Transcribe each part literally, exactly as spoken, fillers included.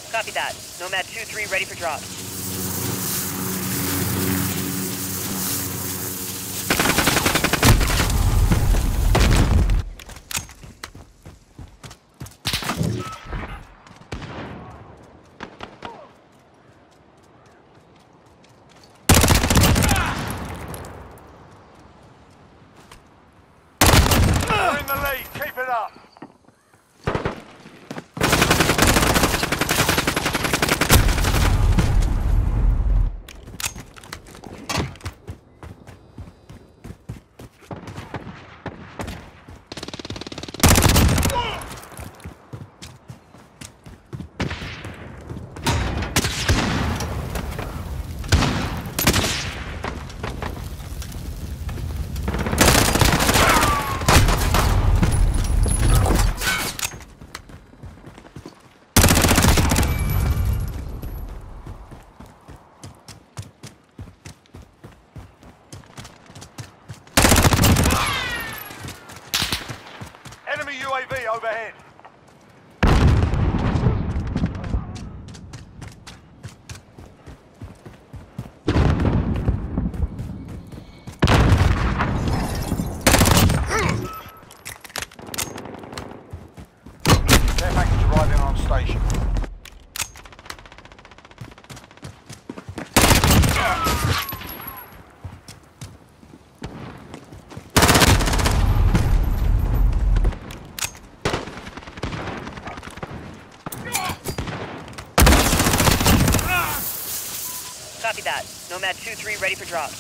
Copy that. Nomad two three ready for drop. We're in the lead. Keep it up. Enemy U A V overhead. Care package arriving on station. Copy that. Nomad two three ready for drop.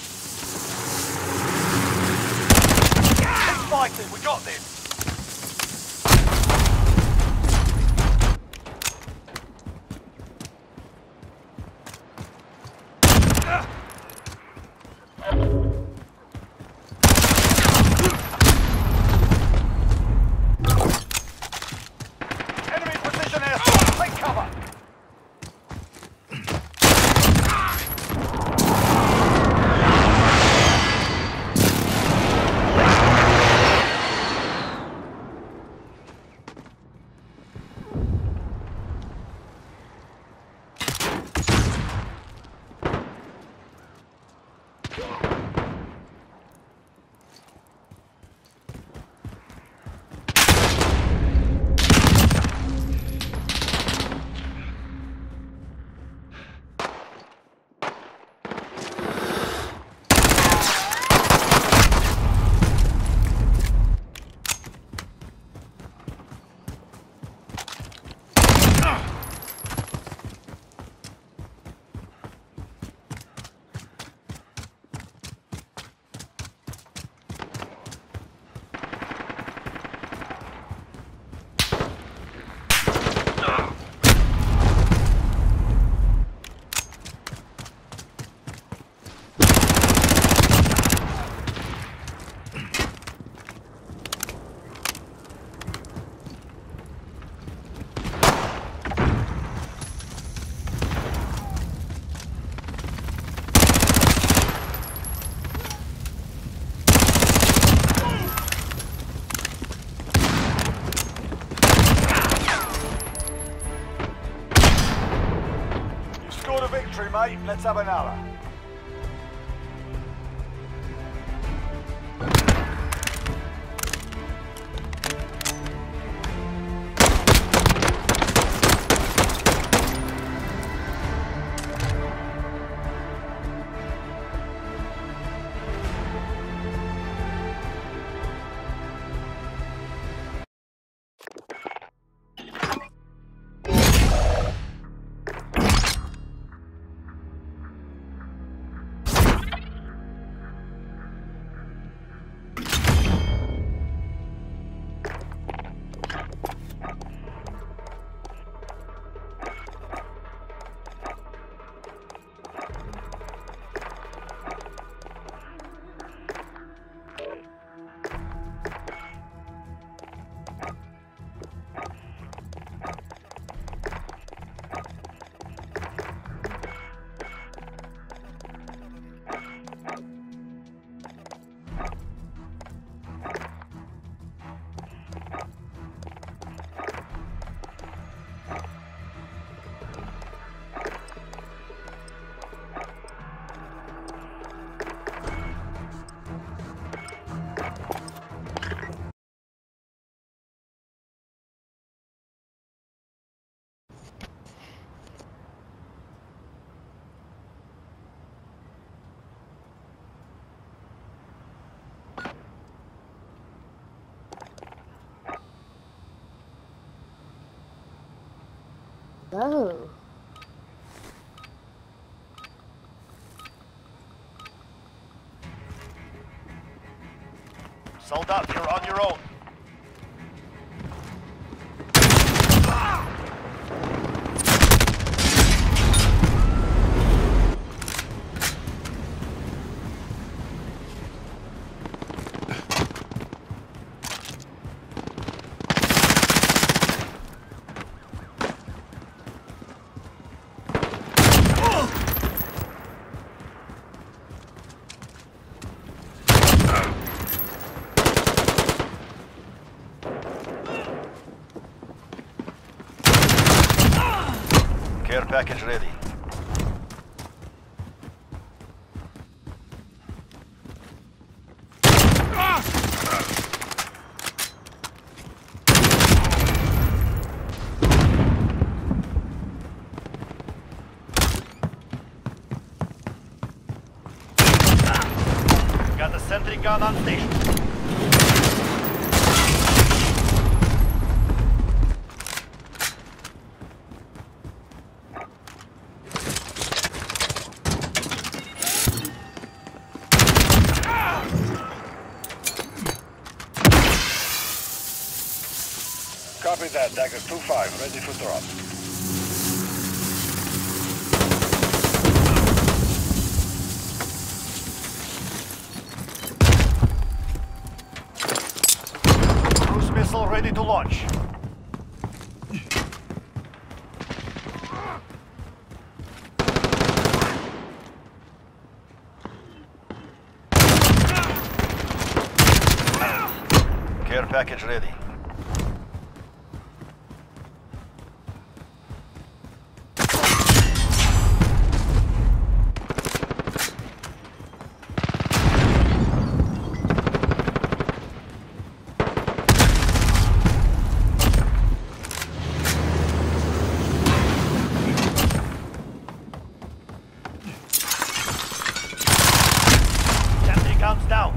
Keep fighting. We got this. Enemy position here. Take cover. Scored a victory, mate. Let's have another. Oh. Soldat, you're on your own. Care package ready. Got the sentry gun on station. Copy that, Dagger two five, ready for drop. Cruise missile ready to launch. Care package ready. Guns down.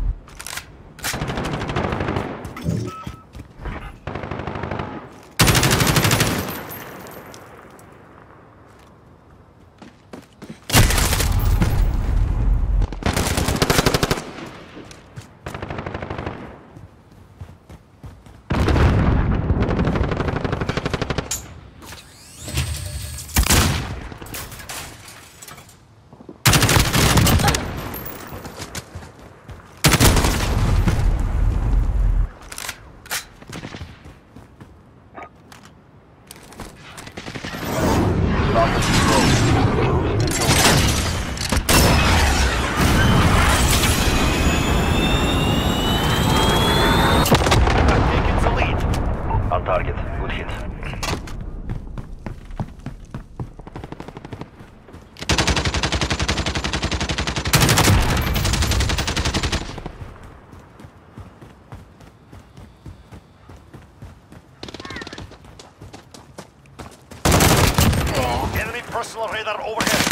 On target, good hit. Enemy personal radar overhead.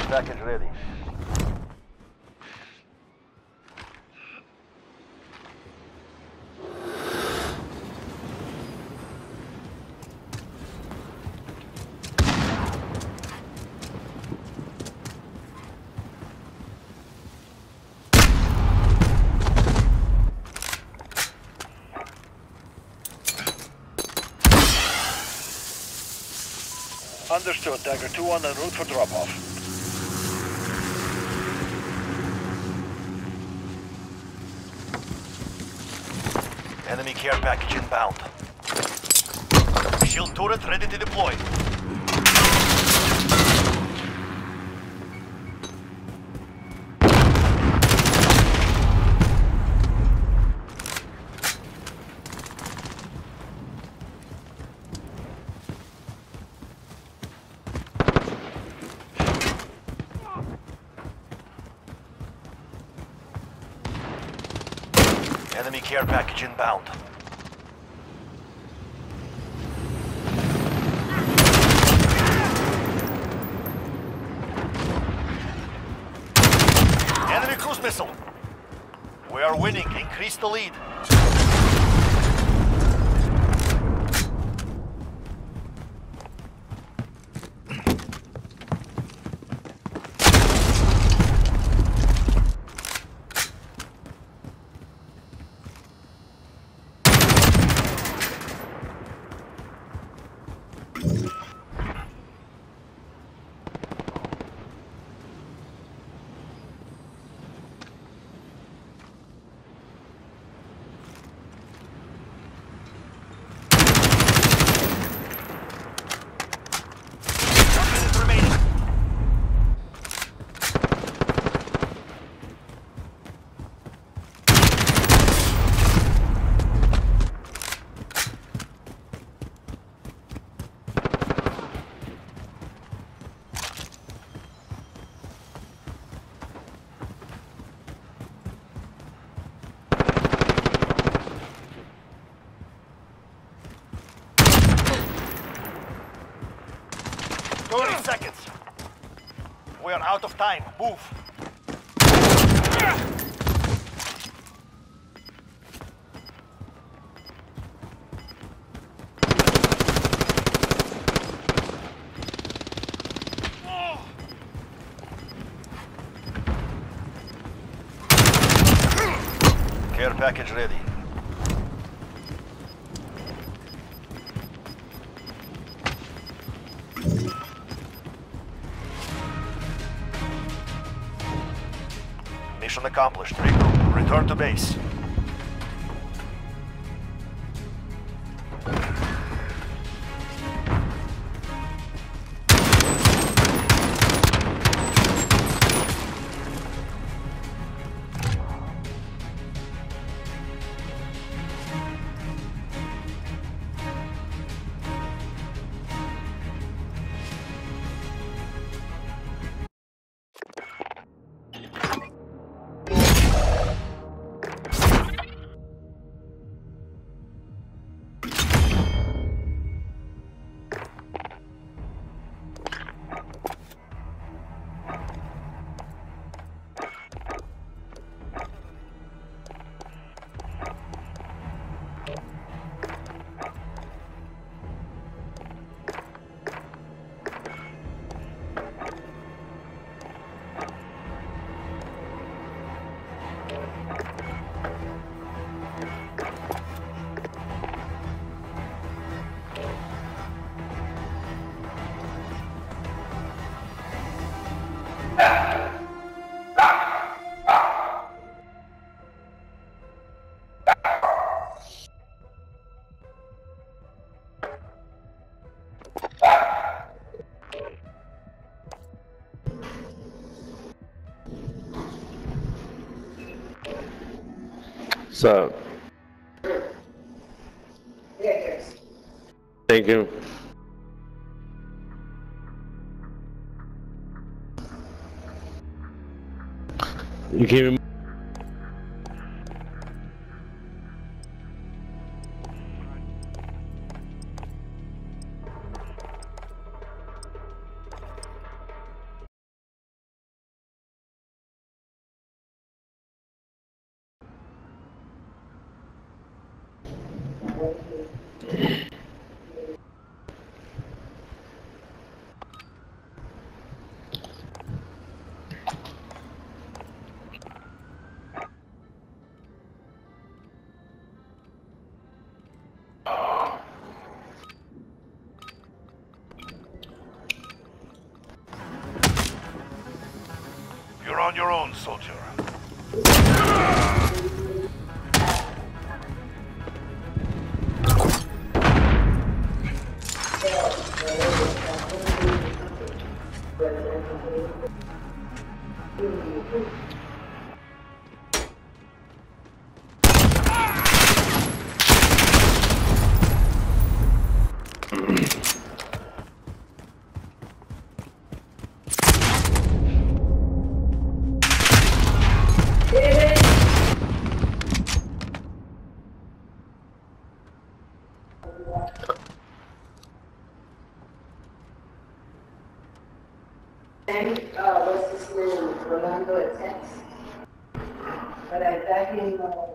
Care package ready. Understood. Dagger two on en route for drop-off. Enemy care package inbound. Shield turret ready to deploy. Enemy care package inbound. Enemy cruise missile. We are winning. Increase the lead. thirty seconds. We are out of time. Move. Care package ready. Mission accomplished. Regroup. Return to base. What's up? Thank you. You can't You're on your own, soldier. Uh, what's his name? Rolando at Tex. But I got him. Uh,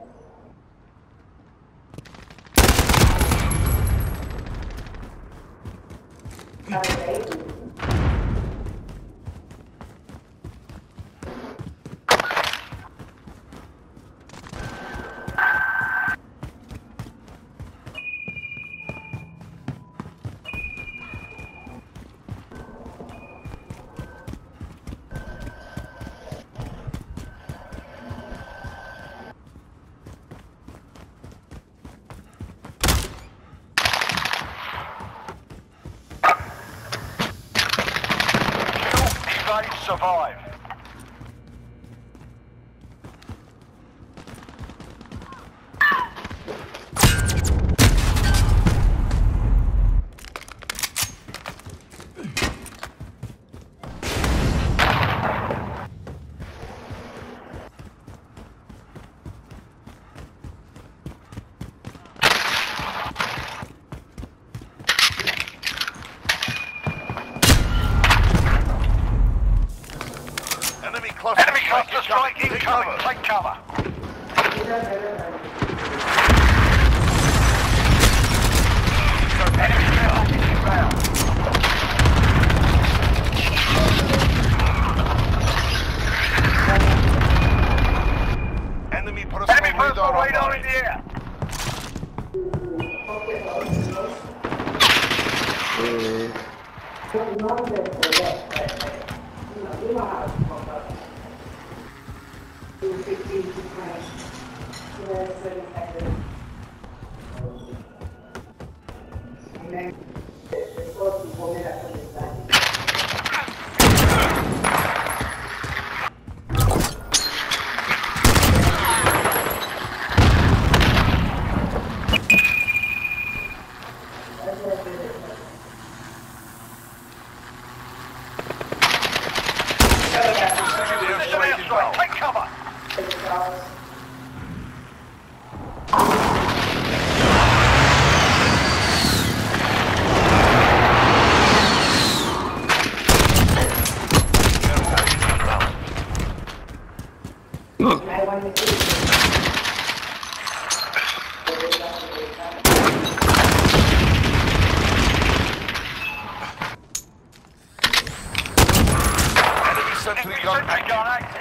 Survive. Enemy cluster Enemy cluster strike incoming. Take cover. Enemy package inbound. Enemy personal Enemy personal radar, radar in the air. Take cover. Enemy sentry gun active.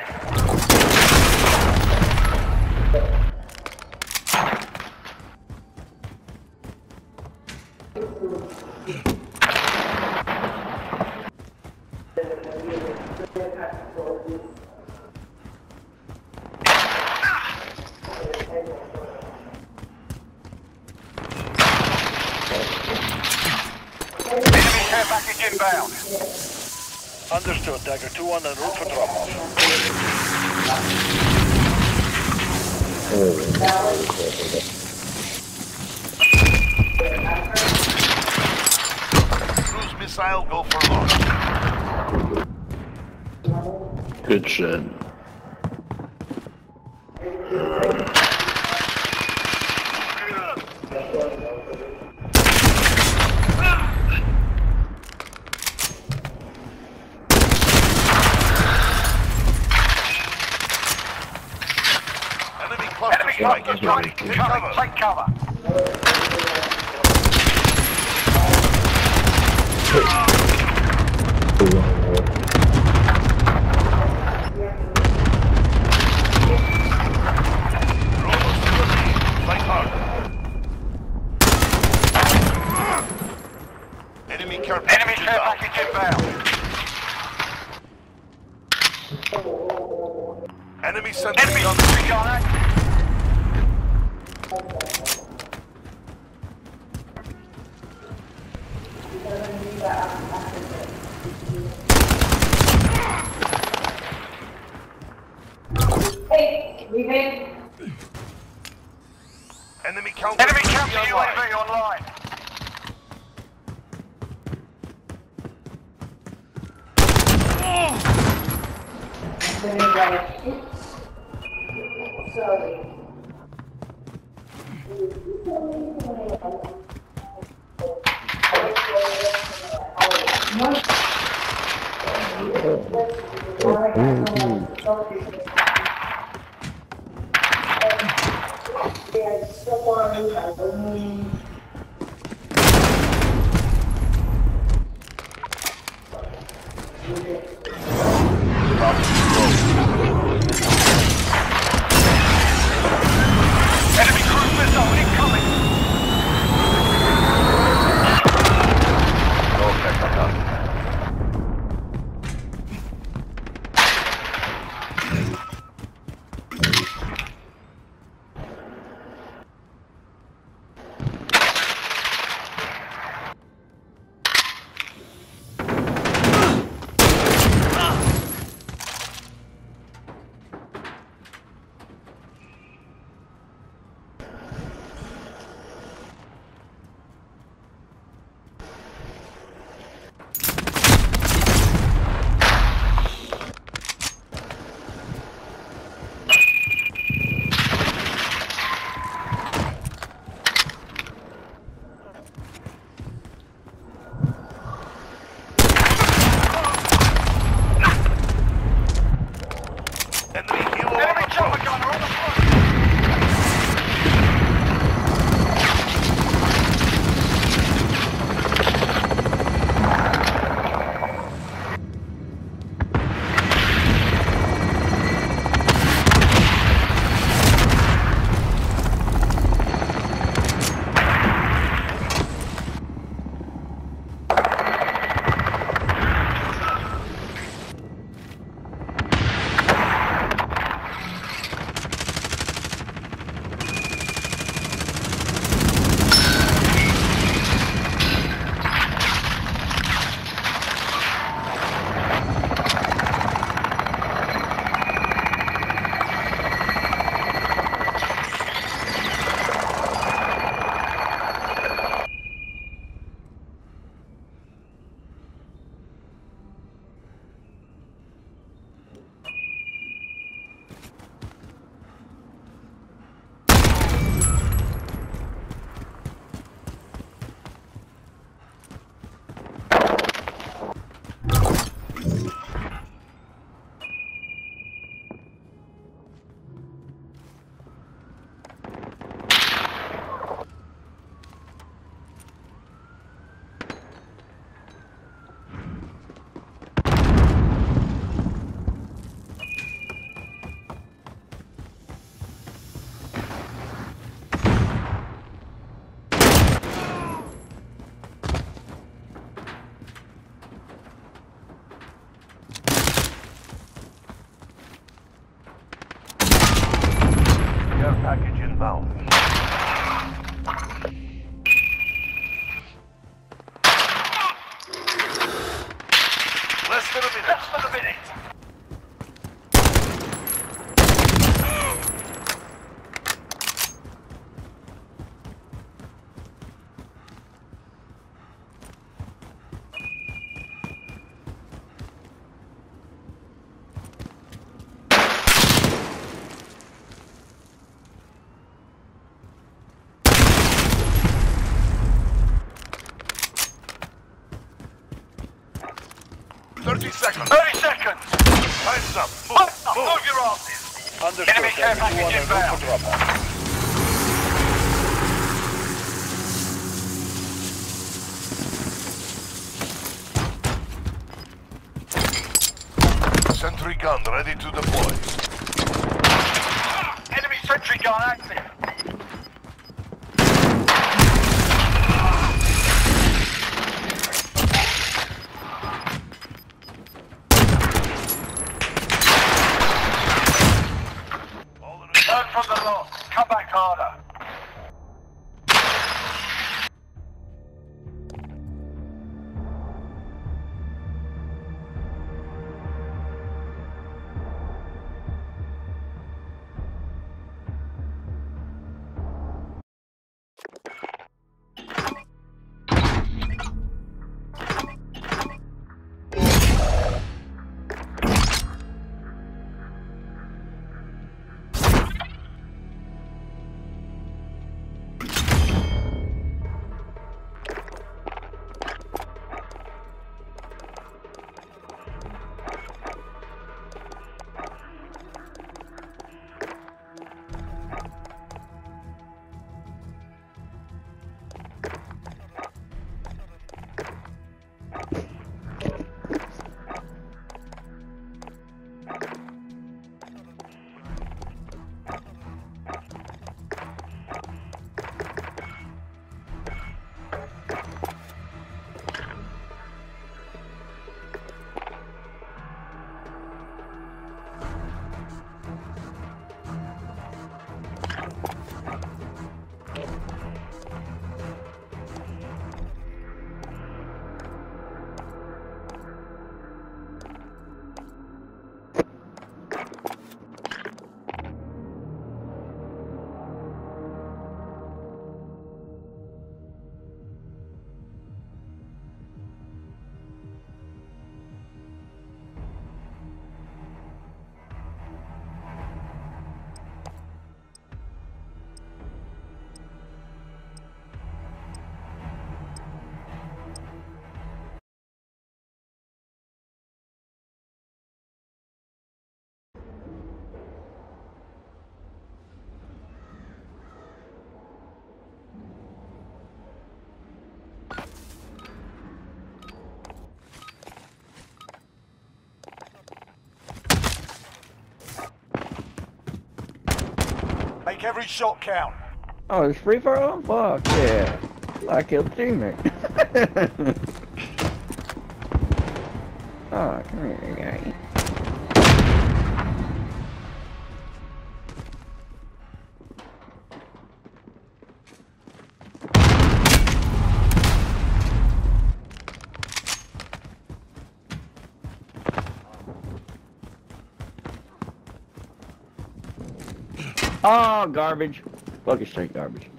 Enemy care package inbound. Understood. Dagger two on en route for drop-off. Cruise missile go for launch. Good shit. Enemy cluster strike is ready. Take cover. Take cover. Fight hard. Enemy care package Enemy care package inbound. Enemy sentry Enemy gun. Gun. Hey, we made. Enemy counter Enemy counter U A V online. Sorry. Enemy cruise missile incoming. Okay, I'm done. Enemy helo on the chopper gunner on the front. Care package inbound. Less than a minute. Less than a minute. Thirty seconds. Thirty seconds. Time's up. Move. Move. Move your asses. Understood. Enemy care package inbound. Drop off. gun ready to deploy. Enemy sentry gun active. Learn from the loss. Come back harder. Make every shot count. Oh, it's free for all? Fuck yeah. I killed a teammate. Oh, come here, guy. Oh, garbage. Fucking straight garbage.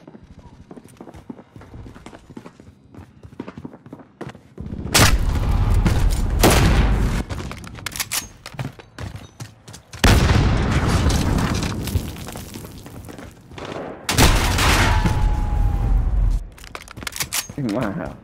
Wow.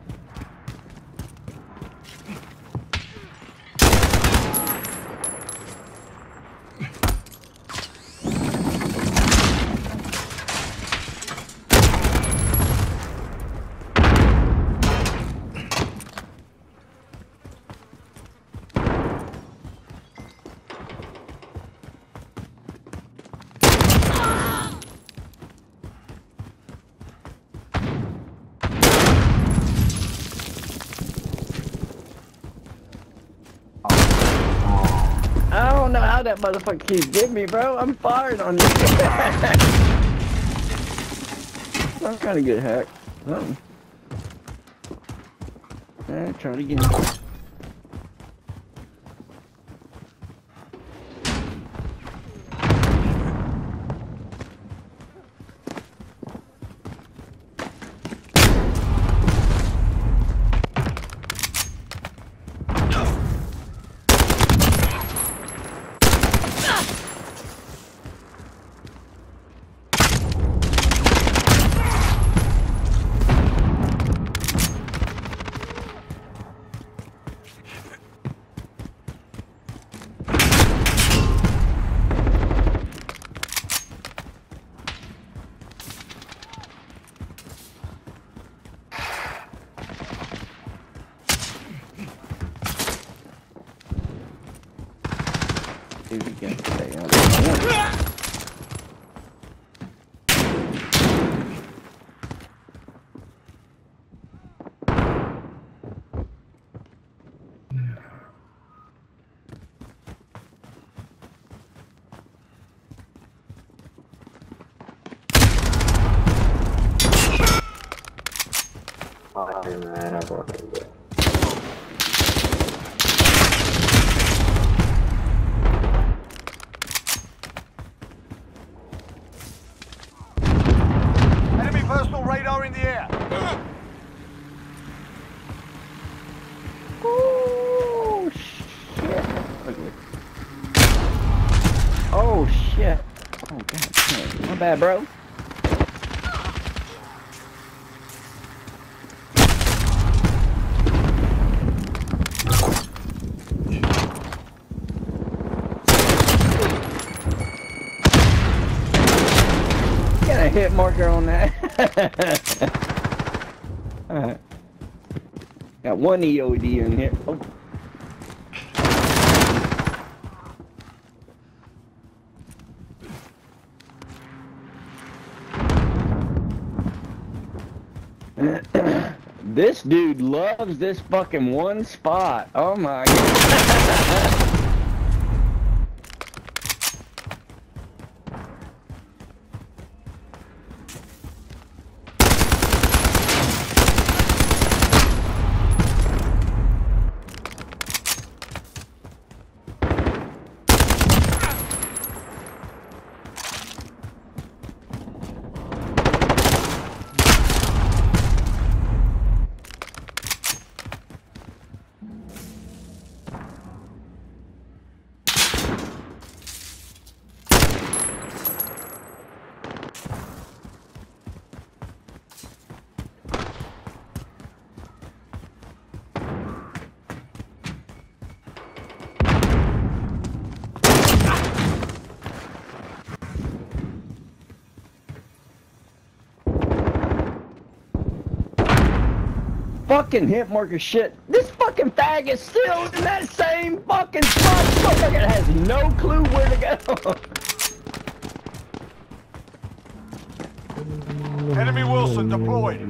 I don't know how that motherfucker keeps getting me, bro. I'm firing on you. I'm kind of good hack. Something. Yeah, try it again. Dude, you can't stay on the Ay, no era por el Enemy personal radar in the air. Oh shit! Oh shit! Oh god damn! My bad, bro. Got a hit marker on that. Alright. Got one E O D in here. Oh. This dude loves this fucking one spot. Oh my god. Fucking hit marker shit. This fucking fag is still in that same fucking spot. This motherfucker has no clue where to go. Enemy Wilson deployed.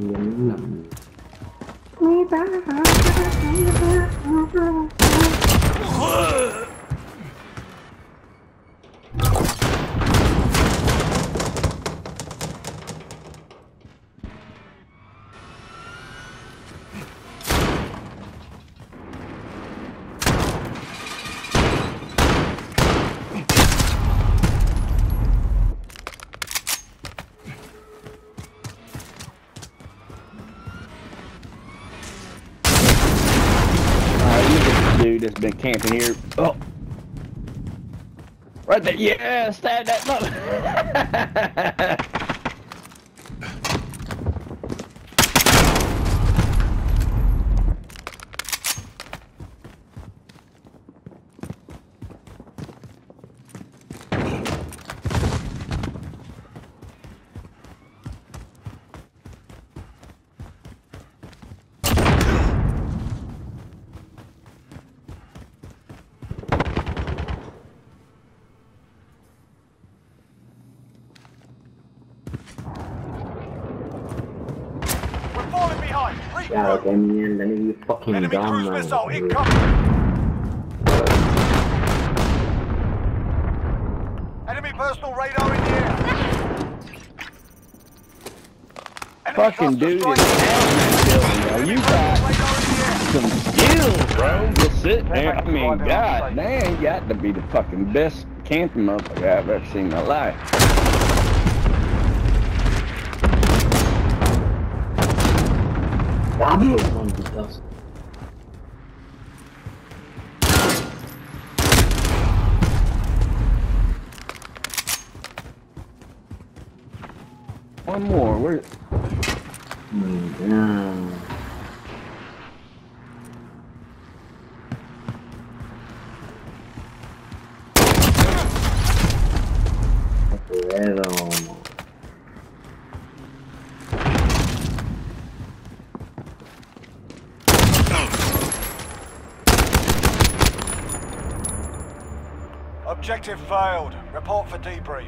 Dude that's been camping here. Oh, right there. Yeah, stab that mother. Falling behind. Ya, qué mierda, ni fucking Enemy cruise gun, missile man. incoming. Enemy personal radar in the air. Enemy Fucking cluster dude is strike. down that building, bro. You got Radar in the air. some skills, bro. Just sitting there. I mean, god damn, you got to be the fucking best camping motherfucker I've ever seen in my life. Malditos. One more. Where? Mm, damn. Pero... Objective failed. Report for debrief.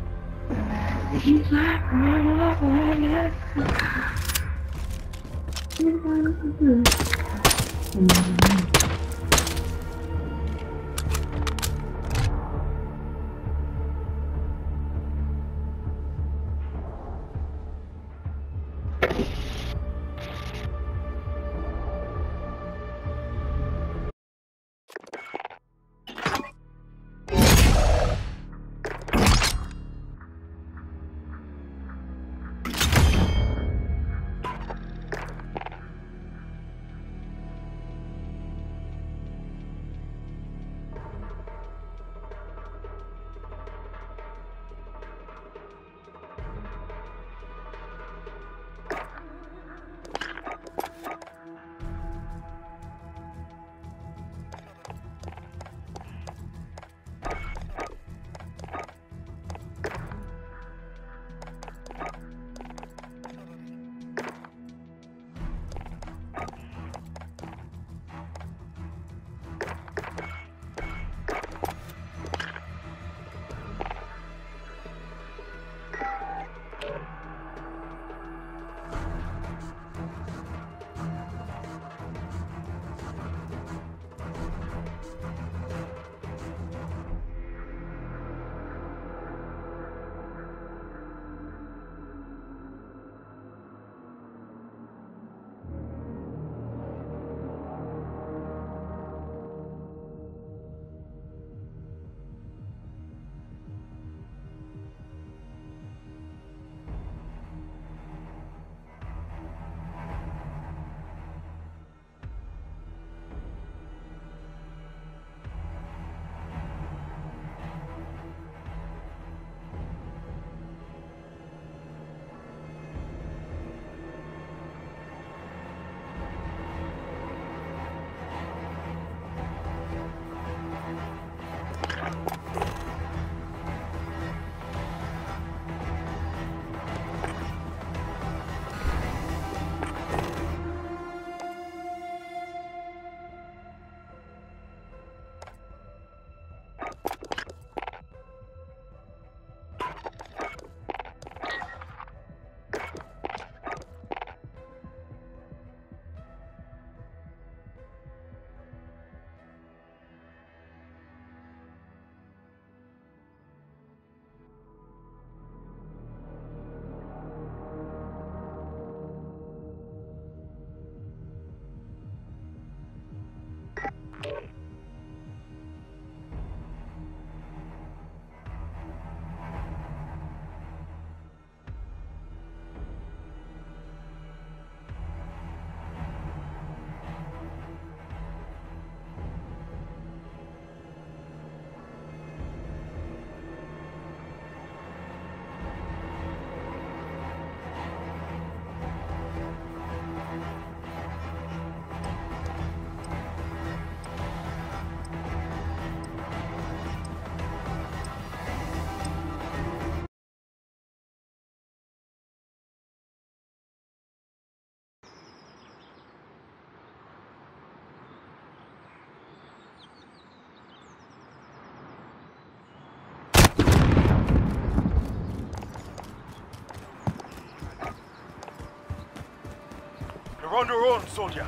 You're on your own, soldier.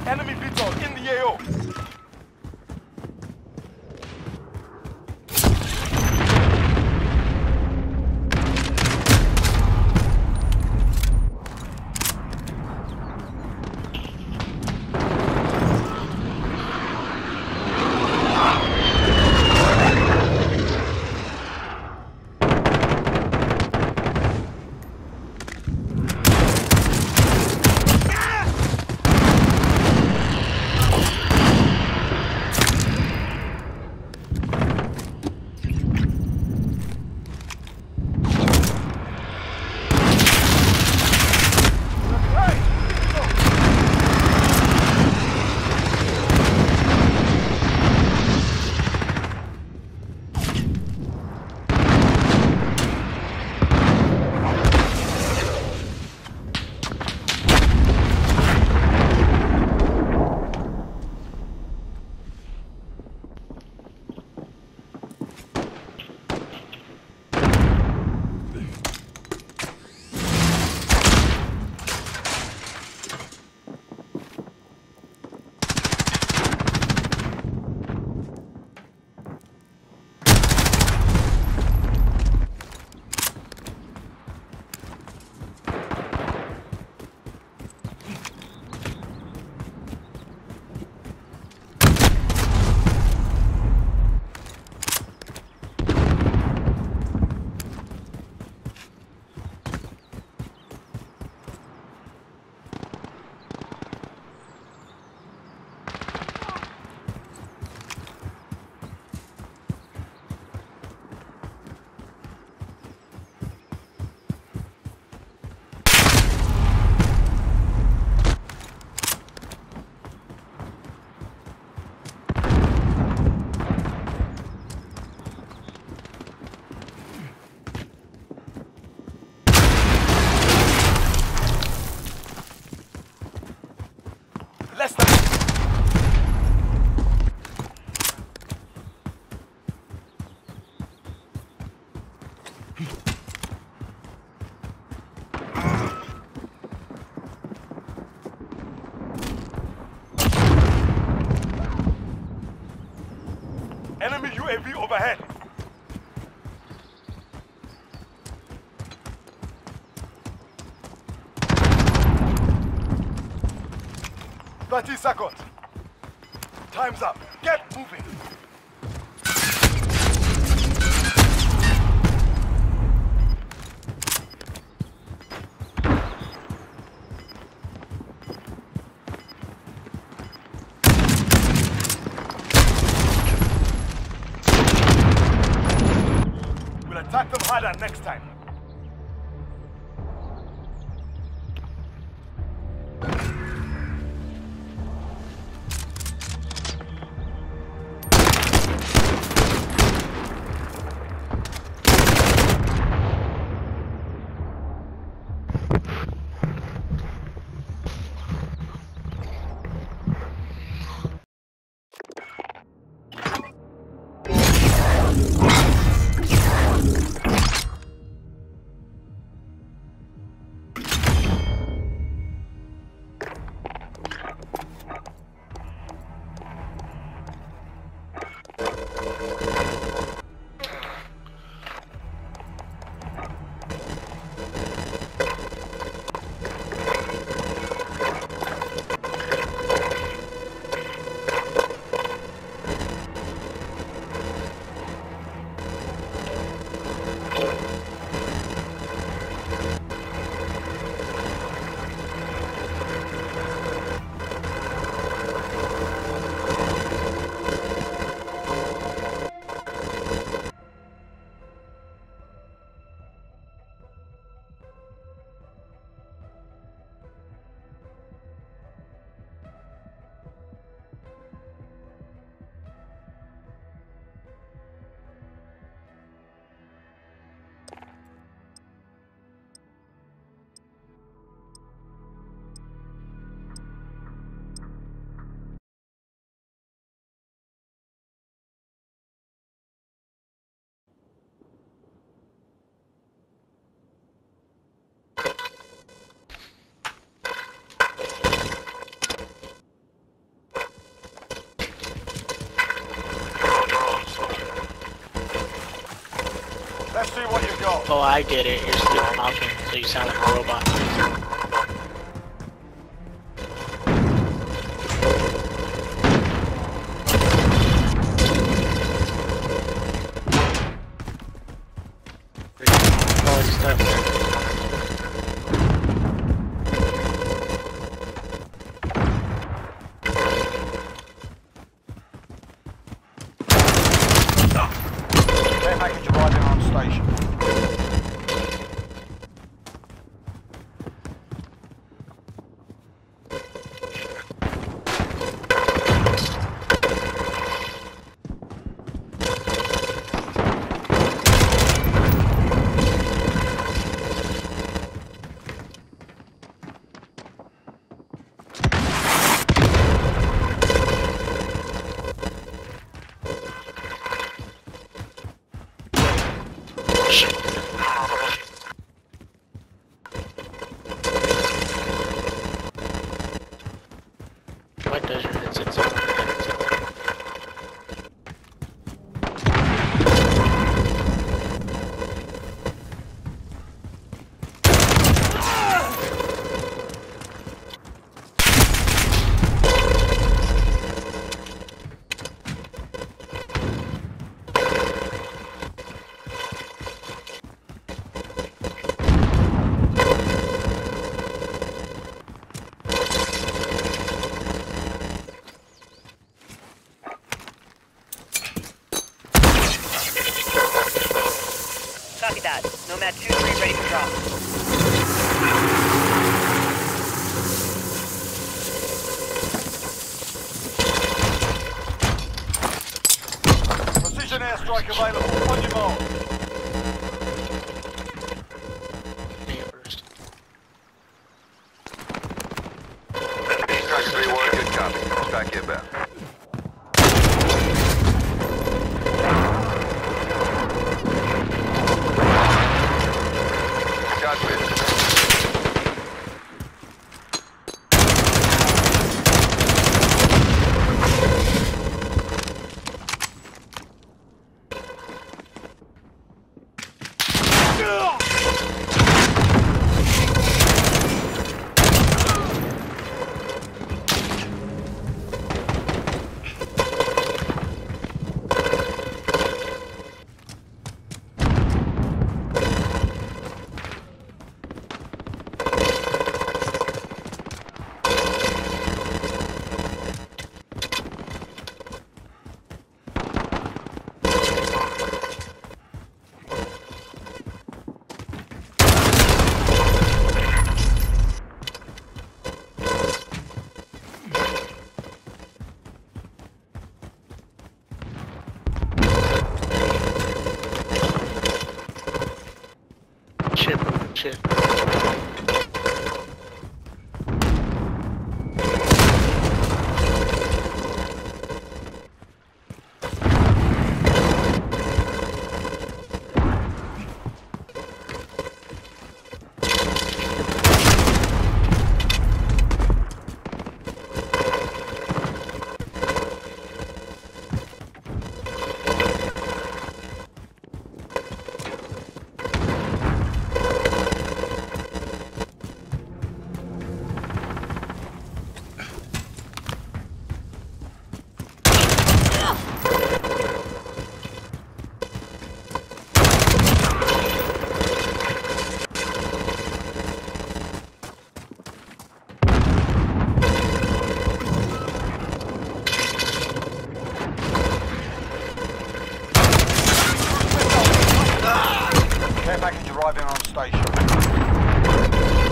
Enemy V TOL in the A O. Less than. Enemy U A V overhead. Thirty seconds. Time's up. Get moving. We'll attack them harder next time. before I did it, you're still talking, so you sound like a robot. Quality stuff. Care package arriving on station. What does your headset sound like? Copy that. Nomad two three ready for drop. Precision airstrike available. On your mark. Being burst. Strike three one, good copy. Back inbound. Got it. Shit, shit. Care package arriving on station.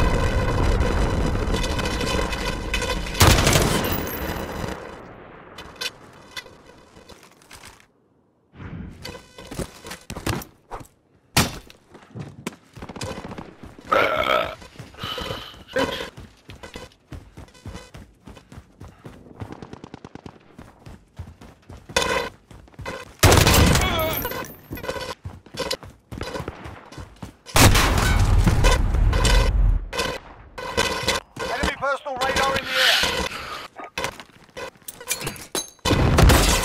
Enemy personal radar in the air.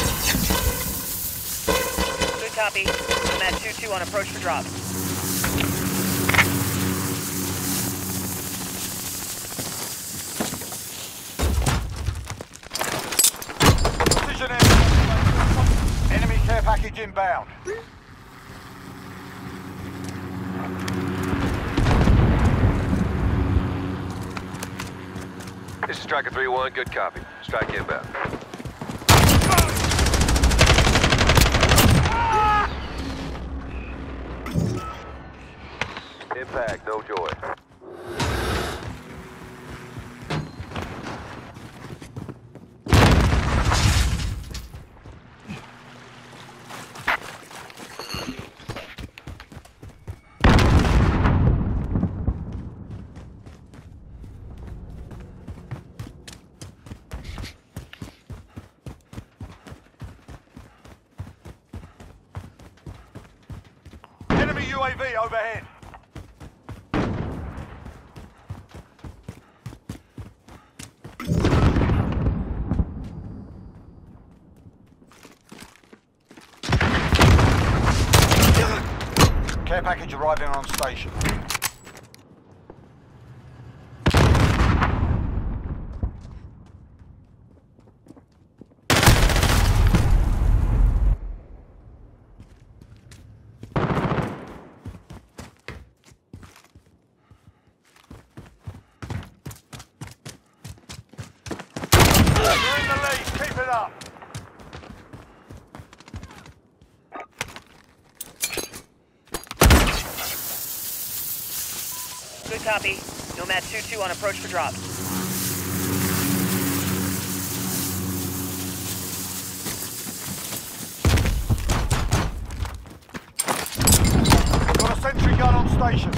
Good copy. Nomad two two on approach for drop. package inbound. This is Striker three one, good copy. Strike inbound. Impact, no joy. Enemy U A V overhead. Care package arriving on station. You're in the lead, keep it up. Good copy. Nomad two two on approach for drop. Got a sentry gun on station.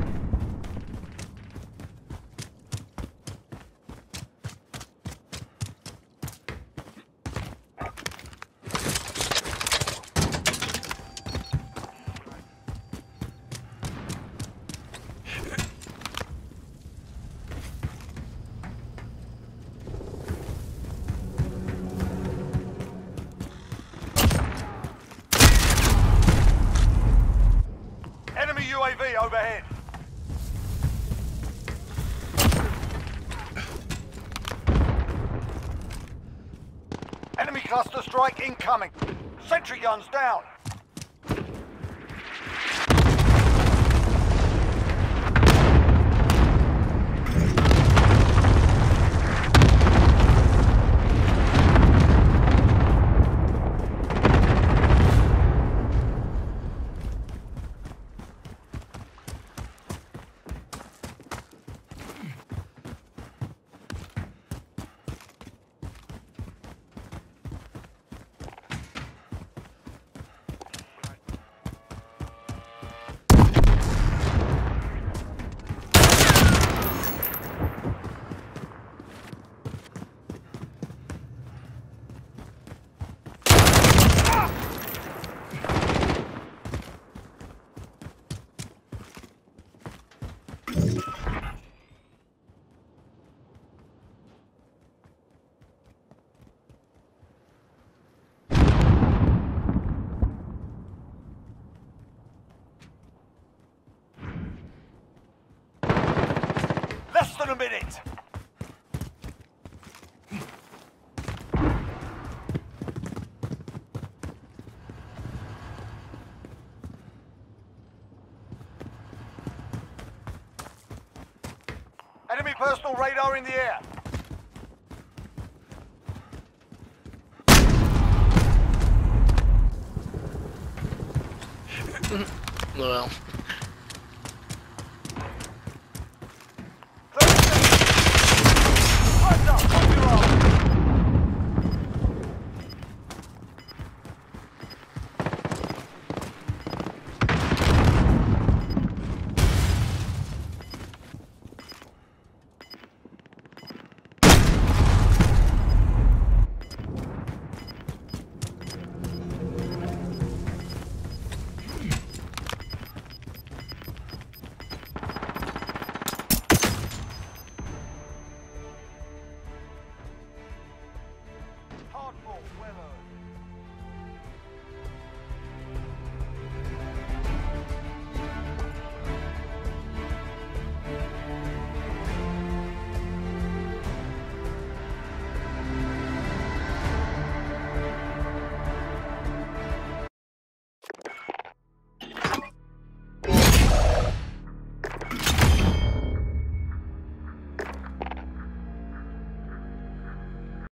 Enemy U A V overhead. Enemy cluster strike incoming. Sentry guns down. Less than a minute. Enemy personal radar in the air. Well.